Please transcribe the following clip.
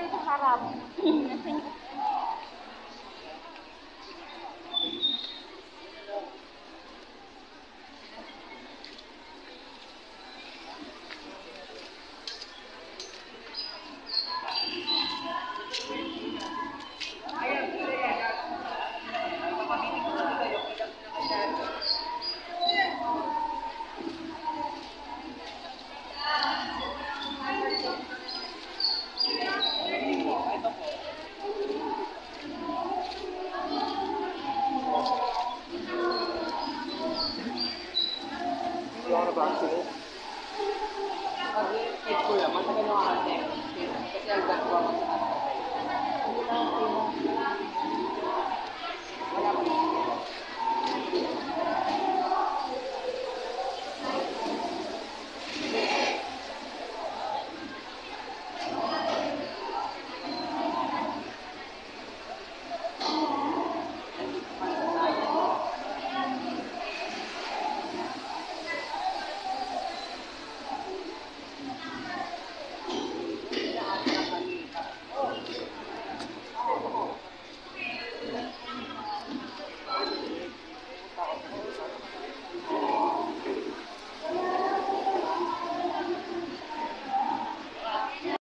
yan sa harap. Nasaan yung... Wala na ba ang sila? Kasi matagal na kasi ang gagawa ko sa